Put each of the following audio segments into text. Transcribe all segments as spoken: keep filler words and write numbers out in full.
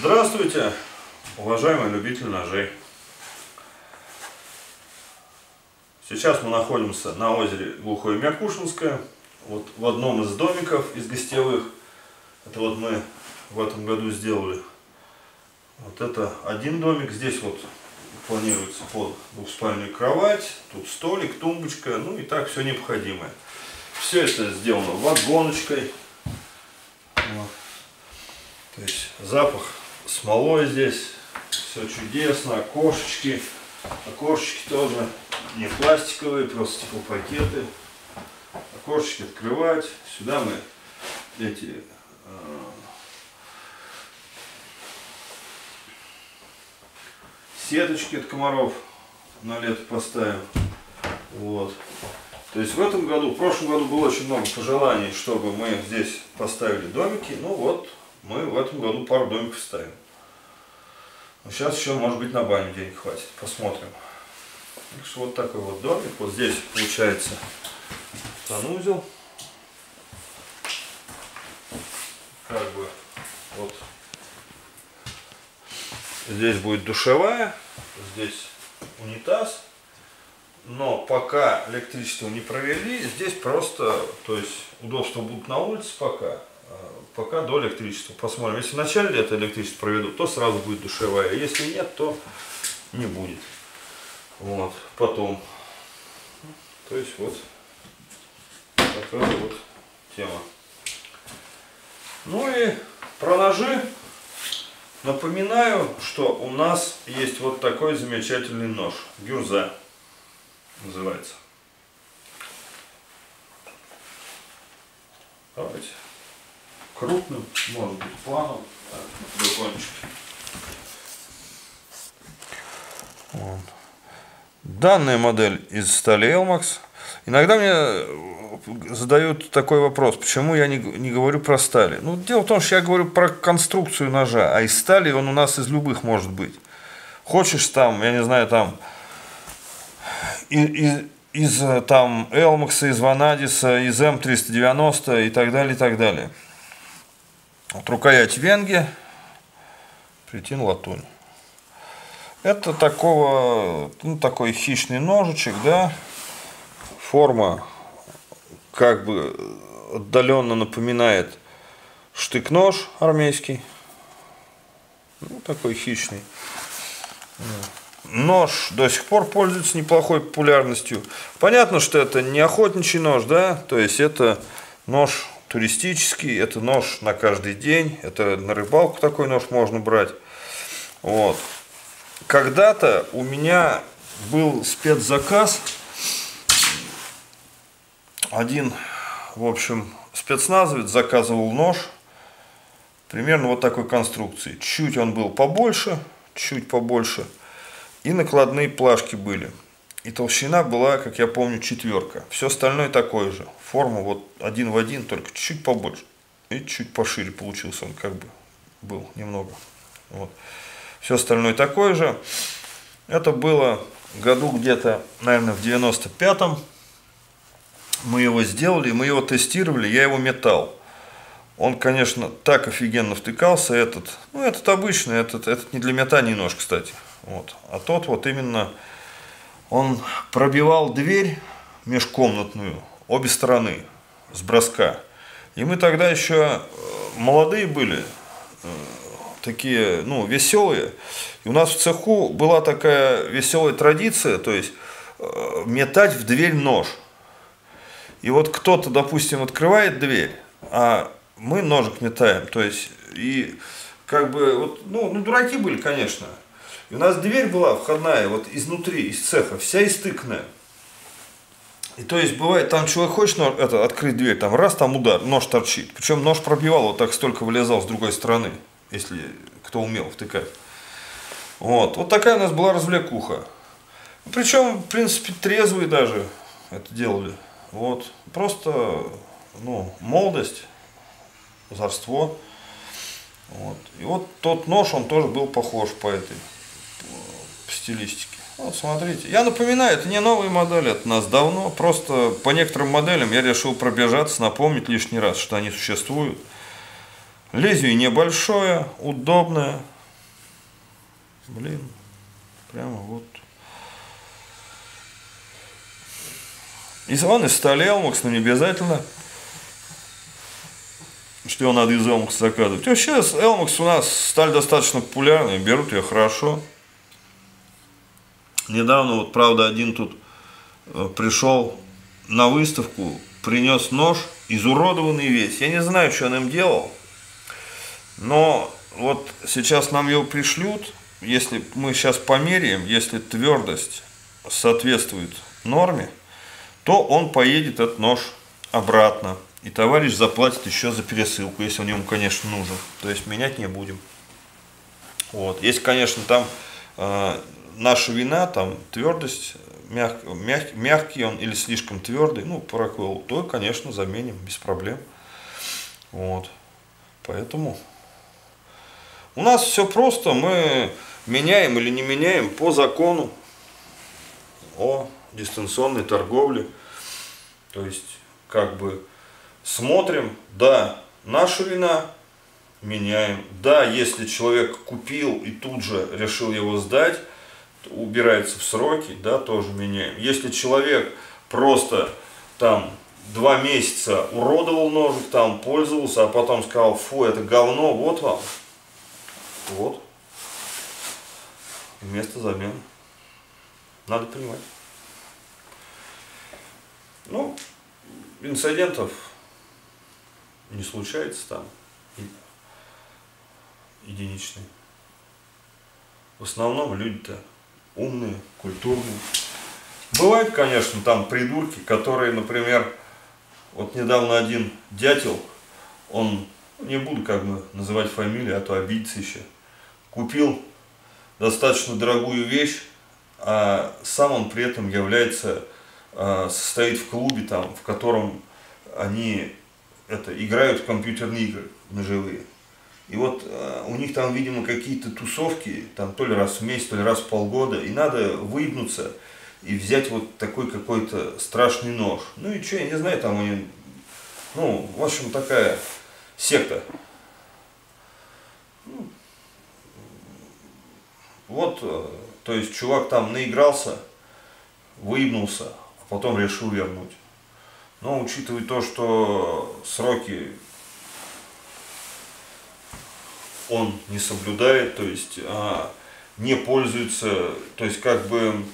Здравствуйте, уважаемые любители ножей. Сейчас мы находимся на озере Глухое Мякушинское, вот в одном из домиков из гостевых. Это вот мы в этом году сделали. Вот это один домик. Здесь вот планируется под двухспальную кровать, тут столик, тумбочка, ну и так все необходимое. Все это сделано вагоночкой. Вот. То есть запах смолой здесь, все чудесно, окошечки, окошечки тоже не пластиковые, просто стеклопакеты. Окошечки открывать, сюда мы эти э, сеточки от комаров на лето поставим. Вот. То есть в этом году, в прошлом году было очень много пожеланий, чтобы мы здесь поставили домики. Ну вот, мы в этом году пару домиков ставим. Но сейчас еще, может быть, на баню денег хватит. Посмотрим. Так что вот такой вот домик. Вот здесь получается санузел. Как бы вот здесь будет душевая, здесь унитаз. Но пока электричество не провели, здесь просто, то есть удобства будут на улице пока, пока до электричества. Посмотрим. Если в начале лета электричество проведут, то сразу будет душевая. Если нет, то не будет. Вот. Потом. То есть вот такая вот тема. Ну и про ножи. Напоминаю, что у нас есть вот такой замечательный нож. Гюрза называется. Давайте. Крупным, может быть, планом. Так, вот. Данная модель из стали Elmax. Иногда мне задают такой вопрос, почему я не, не говорю про стали. Ну, дело в том, что я говорю про конструкцию ножа, а из стали он у нас из любых может быть. Хочешь там, я не знаю, там из, из, из там Elmax, из Vanadis, из эм триста девяносто и так далее, и так далее. Вот рукоять Венги, плетин латунь. Это такого, ну, такой хищный ножичек, да. Форма как бы отдаленно напоминает штык-нож армейский. Ну, такой хищный. Нож до сих пор пользуется неплохой популярностью. Понятно, что это не охотничий нож, да, то есть это нож туристический, это нож на каждый день, это на рыбалку такой нож можно брать. Вот. Когда-то у меня был спецзаказ. Один, в общем, спецназовец заказывал нож примерно вот такой конструкции. Чуть он был побольше, чуть побольше. И накладные плашки были. И толщина была, как я помню, четверка. Все остальное такое же. Форма вот один в один, только чуть побольше. И чуть пошире получился он, как бы был немного. Вот. Все остальное такое же. Это было году где-то, наверное, в девяносто пятом. Мы его сделали, мы его тестировали, я его метал. Он, конечно, так офигенно втыкался, этот, ну, этот обычный, этот, этот не для метания нож, кстати. Вот. А тот вот именно, он пробивал дверь межкомнатную, обе стороны, с броска. И мы тогда еще молодые были, такие, ну, веселые. И у нас в цеху была такая веселая традиция, то есть метать в дверь нож. И вот кто-то, допустим, открывает дверь, а мы ножик метаем. То есть, и как бы, вот, ну, ну, дураки были, конечно. И у нас дверь была входная, вот изнутри, из цеха, вся истыканная. И то есть, бывает, там человек хочет нож, это, открыть дверь, там раз, там удар, нож торчит. Причем нож пробивал, вот так столько вылезал с другой стороны, если кто умел втыкать. Вот, вот такая у нас была развлекуха. Причем, в принципе, трезвые даже это делали. Вот, просто, ну, молодость, озорство. Вот. И вот тот нож, он тоже был похож по этой по стилистике. Вот, смотрите. Я напоминаю, это не новые модели, это у нас давно. Просто по некоторым моделям я решил пробежаться, напомнить лишний раз, что они существуют. Лезвие небольшое, удобное. Блин, прямо вот. Если он из стали Элмакс, но не обязательно, что его надо из Элмакс заказывать. Вообще, Элмакс у нас сталь достаточно популярная, берут ее хорошо. Недавно, вот правда, один тут пришел на выставку, принес нож, изуродованный весь. Я не знаю, что он им делал, но вот сейчас нам его пришлют. Если мы сейчас померяем, если твердость соответствует норме, то он поедет, этот нож, обратно. И товарищ заплатит еще за пересылку, если он ему, конечно, нужен. То есть менять не будем. Вот. Если, конечно, там э, наша вина, там твердость, мяг, мяг, мягкий он или слишком твердый, ну, прокол, то, конечно, заменим без проблем. Вот. Поэтому у нас все просто, мы меняем или не меняем по закону о дистанционной торговле. То есть, как бы смотрим, да, наша вина, меняем. Да, если человек купил и тут же решил его сдать, убирается в сроки, да, тоже меняем. Если человек просто там два месяца уродовал ножик, там пользовался, а потом сказал, фу, это говно, вот вам, вот, вместо замены. Надо понимать. Ну, инцидентов не случается там, единичные. В основном люди-то умные, культурные. Бывают, конечно, там придурки, которые, например, вот недавно один дятел, он, не буду как бы называть фамилию, а то обидится еще, купил достаточно дорогую вещь, а сам он при этом является, состоит в клубе, там, в котором они это, играют в компьютерные игры ножевые. И вот э, у них там, видимо, какие-то тусовки, там то ли раз в месяц, то ли раз в полгода, и надо выебнуться и взять вот такой какой-то страшный нож. Ну и что, я не знаю, там они, ну, в общем, такая секта. Ну, вот, э, то есть чувак там наигрался, выебнулся, а потом решил вернуть. Но учитывая то, что сроки он не соблюдает, то есть а, не пользуется, то есть как бы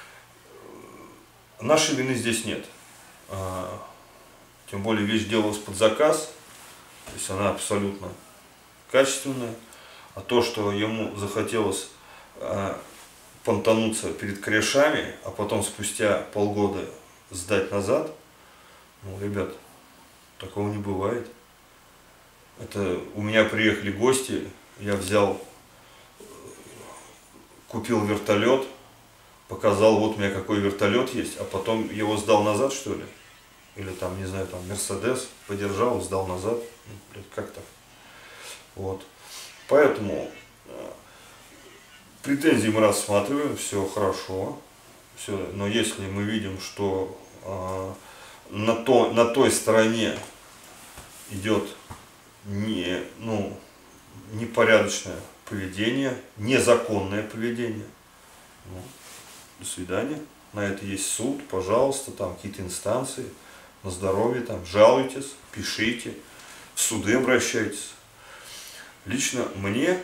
нашей вины здесь нет. А, тем более вещь делалась под заказ, то есть она абсолютно качественная. А то, что ему захотелось а, понтануться перед корешами, а потом спустя полгода сдать назад, ну, ребят, такого не бывает. Это у меня приехали гости, я взял, купил вертолет, показал, вот у меня какой вертолет есть, а потом его сдал назад, что ли? Или там, не знаю, там Мерседес подержал, сдал назад. Как так? Вот. Поэтому претензии мы рассматриваем, все хорошо. Все. Но если мы видим, что а, на, то, на той стороне идет не, ну, непорядочное поведение, незаконное поведение, ну, до свидания. На это есть суд, пожалуйста, там какие-то инстанции, на здоровье, там, жалуйтесь, пишите, в суды обращайтесь. Лично мне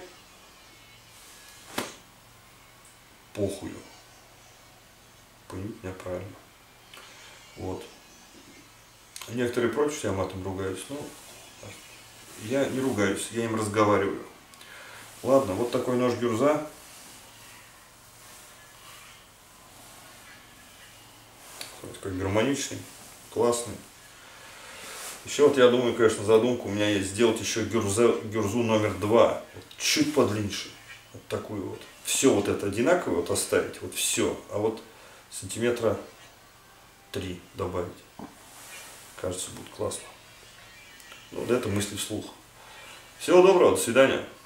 похую. Поймите меня правильно. Вот. Некоторые прочь, я матом ругаюсь, но я не ругаюсь, я им разговариваю. Ладно, вот такой нож Гюрза. Такой гармоничный, классный. Еще вот я думаю, конечно, задумка у меня есть сделать еще гюрза, гюрзу номер два. Вот, чуть подлиннее. Вот такую вот. Все вот это одинаковое вот оставить. Вот все. А вот сантиметра три добавить. Кажется, будет классно. Вот это мысли вслух. Всего доброго, до свидания.